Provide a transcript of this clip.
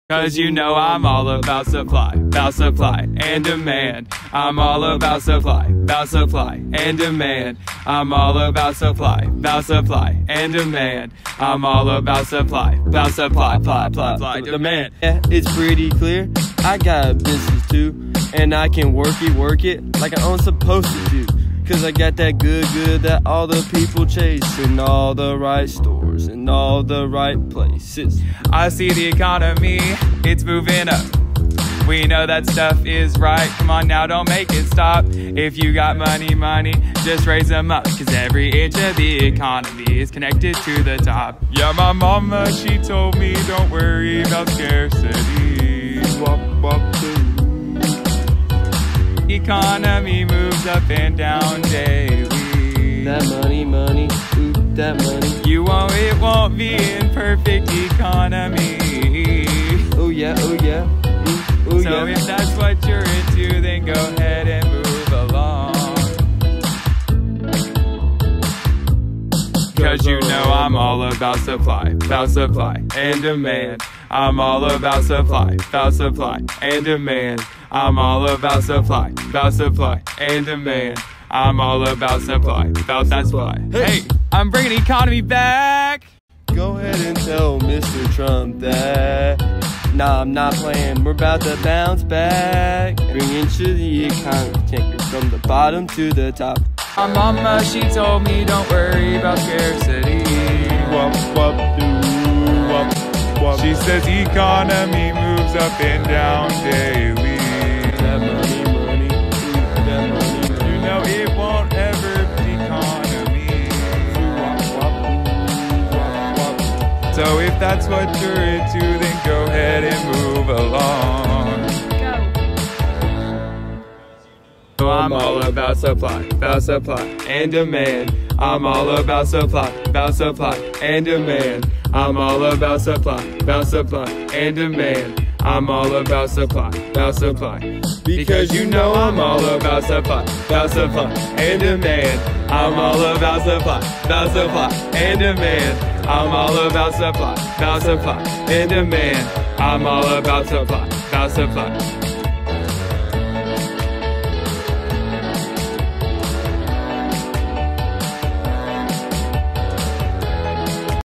'Cause you know I'm all about supply and demand. I'm all about supply and demand. I'm all about supply and demand. I'm all about supply, demand. Yeah, it's pretty clear, I got a business too, and I can work it like I'm supposed to do. 'Cause I got that good that all the people chase, in all the right stores, in all the right places. I see the economy, it's moving up. We know that stuff is right, come on now, don't make it stop. If you got money, just raise them up. 'Cause every inch of the economy is connected to the top. Yeah, my mama, she told me don't worry about scarcity. Economy moves up and down daily. That money, ooh, that money. It won't be in perfect economy. Oh yeah, oh yeah, ooh, so yeah. if that's what you're into, then go ahead and move along. 'Cause you know I'm all about supply and demand. I'm all about supply and demand. I'm all about supply and demand. I'm all about supply, Hey, I'm bringing the economy back. Go ahead and tell Mr. Trump that. Nah, I'm not playing, we're about to bounce back. Bring into the economy, take it from the bottom to the top. My mama, she told me don't worry about scarcity. She says economy moves up and down daily. That money, ooh, that money. You know it won't ever be economy. So if that's what you're into, then go ahead and move along. So I'm all about supply and demand. I'm all about supply and demand. I'm all about supply and demand. I'm all about supply. Because you know I'm all about supply and demand. I'm all about supply and demand. I'm all about supply and demand. I'm all about supply.